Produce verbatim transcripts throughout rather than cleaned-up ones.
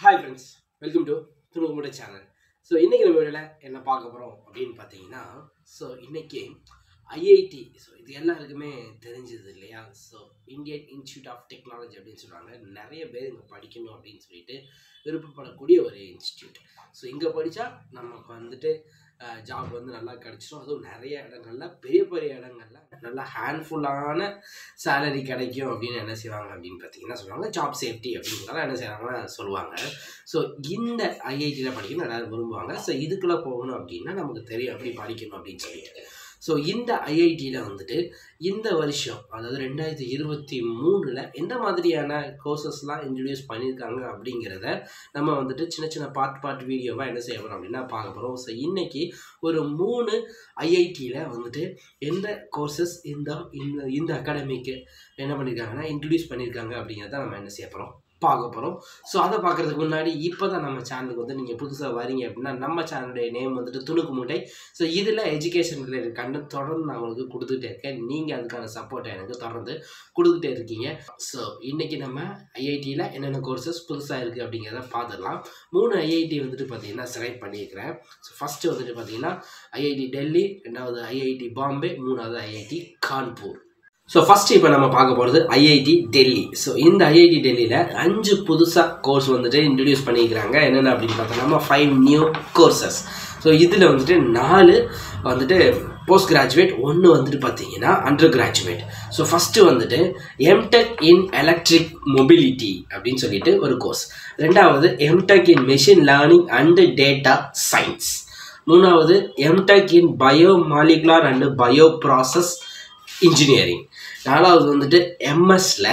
Hi friends, welcome to Thunukumude channel. So இன்னைக்கு நம்ம வீடியோல என்ன பார்க்க போறோம் அப்படினு பாத்தீங்கன்னா சோ இன்னைக்கு I I T சோ இது எல்லாருக்குமே தெரிஞ்சது இல்லையா so Indian institute of technology அப்படினு சொல்றாங்க நிறைய பேர் இங்க படிக்கணும் அப்படினு சொல்லிட்டு விருப்பப்படக்கூடிய ஒரு இன்ஸ்டிடியூட் சோ இங்க படிச்சா நமக்கு வந்துட்டு ஜாப் வந்து நல்லா கிடைச்சிரும் அதுவும் நிறைய இடங்கள்ல பெரிய பெரிய இடங்கள்ல நல்ல ஹேண்ட்ஃபுல்லான salary கிடைக்கும் அப்படினு என்ன செய்வாங்க அப்படினு பாத்தீங்கன்னா சொல்றாங்க ஜாப் சேஃப்டி அப்படிங்கறத என்ன செய்றாங்கன்னா சொல்லுவாங்க சோ இந்த I I T ல படிக்கணும் எல்லாரும் விரும்புவாங்க சோ இதுக்குள்ள போகணும் அப்படினா நமக்கு தெரியும் எப்படி படிக்கணும் அப்படினு சொல்லிட்டு சோ இந்த I I T ல வந்துட்டு இந்த வருஷம் அதாவது இரண்டாயிரத்து இருபத்தி மூன்று ல எந்த மாதிரியான கோர்சஸ்லாம் இன்ட்ரோ듀ce பண்ணிருக்காங்க அப்படிங்கறத நம்ம வந்துட்டு சின்ன சின்ன பார்ட் பார்ட் வீடியோவா என்ன செய்ய போறோம் அப்படினா பார்க்க போறோம் சோ இன்னைக்கு ஒரு மூணு I I T ல வந்துட்டு எந்த கோர்சஸ் இந்த இந்த அகாடமிக்கு என்ன பண்ணிருக்காங்கன்னா இன்ட்ரோ듀ce பண்ணிருக்காங்க அப்படிங்கறத நம்ம என்ன செய்ய போறோம் பார்க்க போறோம் சோ அத பார்க்கிறதுக்கு முன்னாடி இப்போதான் நம்ம சேனலுக்கு வந்து நீங்க புதுசா வரீங்க அப்படினா நம்ம சேனலுடைய நேம் வந்துட்டு துணுக்குமுட்டை சோ இதுல எஜுகேஷன் ரிலேட்டட் கண்டென்ட் தொடர்ந்து நான் உங்களுக்கு கொடுத்துட்டே இருக்கேன் நீங்க அதுக்கான சப்போர்ட் எனக்கு தொடர்ந்து கொடுத்துட்டே இருக்கீங்க சோ இன்னைக்கு நம்ம I I T ல என்னென்ன கோர்சஸ் புதுசா இருக்கு அப்படிங்கறத பார்த்துடலாம் மூணு I I T வந்துட்டு பாத்தீங்கன்னா செலக்ட் பண்ணியிருக்கேன் சோ ஃபர்ஸ்ட் வந்துட்டு பாத்தீங்கன்னா I I T டெல்லி இரண்டாவது I I T பாம்பே மூணாவது I I T Kanpur So first இப்போ நம்ம பார்க்க போறது I I T Delhi so இந்த I I T டெல்லில அஞ்சு புதுசா கோர்ஸ் வந்துட்டு இன்ட்ரோ듀ce பண்ணிருக்காங்க என்னென்ன அப்படினு பார்த்தா five நியூ கோர்சஸ் சோ இதுல வந்துட்டு நாலு வந்துட்டு போஸ்ட் கிராஜுவேட் ஒன்னு வந்துட்டு பாத்தீங்கன்னா அண்டர் கிராஜுவேட் சோ ஃபர்ஸ்ட் வந்துட்டு M Tech in electric mobility அப்படினு சொல்லிட்டு ஒரு கோர்ஸ் இரண்டாவது M Tech in machine learning and data science மூணாவது M Tech in biomolecular and bioprocess engineering நாலாவது வந்துட்டு M S ல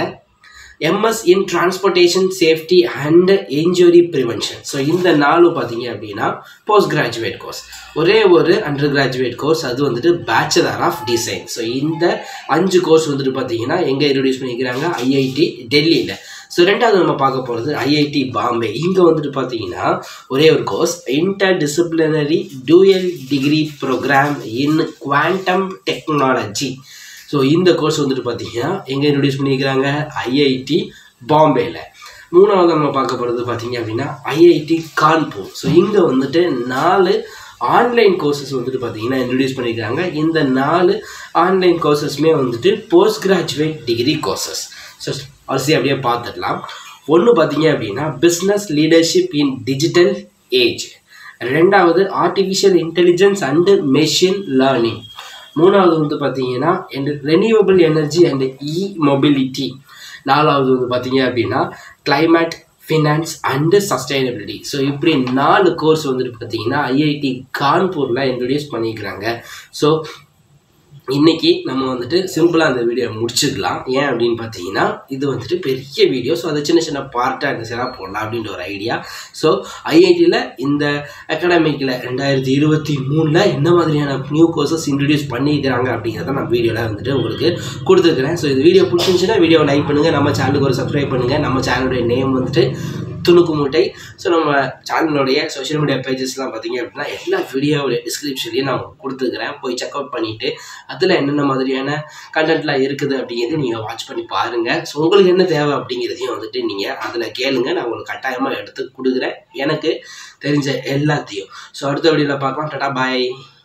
M S in transportation safety and injury prevention so இந்த நாலு பாத்தீங்க அப்படினா போஸ்ட் கிராஜுவேட் கோர்ஸ் ஒரே ஒரு அண்டர் கிராஜுவேட் கோர்ஸ் அது வந்துட்டு பேச்சுலர் ஆஃப் டிசைன் so இந்த அஞ்சு கோர்ஸ் வந்துட்டு பாத்தீங்கன்னா எங்க இன்ட்ரோ듀ce பண்ணிருக்காங்க I I T டெல்லில சோ ரெண்டாவது நம்ம பார்க்க போறது I I T பாம்பே இங்க வந்துட்டு பாத்தீங்கன்னா ஒரே ஒரு course interdisciplinary dual degree program in quantum technology so இந்த கோர்ஸ் வந்துட்டு பாத்தீங்கன்னா எங்க இன்ட்ரோ듀ce பண்ணிருக்காங்க I I T பாம்பேல மூணாவது நம்ம பார்க்க போறது பாத்தீங்க அப்படினா I I T Kanpur so இங்க வந்துட்டு நாலு ஆன்லைன் கோர்சஸ் வந்துட்டு பாத்தீங்கன்னா இன்ட்ரோ듀ce பண்ணிருக்காங்க இந்த நாலு ஆன்லைன் கோர்சஸ்மே வந்துட்டு post graduate degree courses so அரிசி அப்படியே பார்த்துடலாம் ஒன்னு பாத்தீங்க அப்படினா business leadership in digital age ரெண்டாவது artificial intelligence and machine learning மூணாவது வந்து பாத்தீங்கன்னா renewable energy and e mobility நாலாவது வந்து பாத்தீங்க அப்படின்னா climate finance and sustainability so இப்படி நாலு கோர்ஸ் வந்துட்டு பார்த்தீங்கன்னா I I T கான்பூரில் இன்ட்ரோடியூஸ் பண்ணிக்கிறாங்க ஸோ இன்னைக்கு நம்ம வந்துட்டு சிம்பிளாக அந்த வீடியோ முடிச்சுக்கலாம் ஏன் அப்படின்னு பார்த்தீங்கன்னா இது வந்துட்டு பெரிய வீடியோ ஸோ அதை சின்ன சின்ன பார்ட்டாக இந்த சில போடலாம் அப்படின்ற ஒரு idea so I I T ல இந்த அகாடமிக்கில் ரெண்டாயிரத்தி இருபத்தி மூணில் என்ன மாதிரியான நியூ கோர்சஸ் இன்ட்ரடியூஸ் பண்ணிக்கிறாங்க அப்படிங்கிறத நான் வீடியோவில் வந்துட்டு உங்களுக்கு கொடுத்துருக்குறேன் ஸோ இது வீடியோ பிடிச்சிருந்துச்சுன்னா வீடியோ லைக் பண்ணுங்கள் நம்ம சேனலுக்கு ஒரு சப்ஸ்கிரைப் பண்ணுங்கள் நம்ம சேனலுடைய நேம் வந்துட்டு துணுக்குமுட்டை ஸோ நம்ம சேனலுடைய சோஷியல் மீடியா பேஜஸ்லாம் பார்த்தீங்க அப்படின்னா எல்லா வீடியோவுடைய டிஸ்கிரிப்ஷன்லையும் நான் கொடுத்துருக்குறேன் போய் செக் அவுட் பண்ணிவிட்டு அதில் என்னென்ன மாதிரியான கண்டென்ட்லாம் இருக்குது அப்படிங்கிறது நீங்கள் வாட்ச் பண்ணி பாருங்கள் ஸோ உங்களுக்கு என்ன தேவை அப்படிங்கிறதையும் வந்துட்டு நீங்கள் அதில் கேளுங்க நான் உங்களுக்கு கட்டாயமாக எடுத்து கொடுக்குறேன் எனக்கு தெரிஞ்ச எல்லாத்தையும் ஸோ அடுத்த வீடியோவில் பார்க்கலாம் டாடா பாய்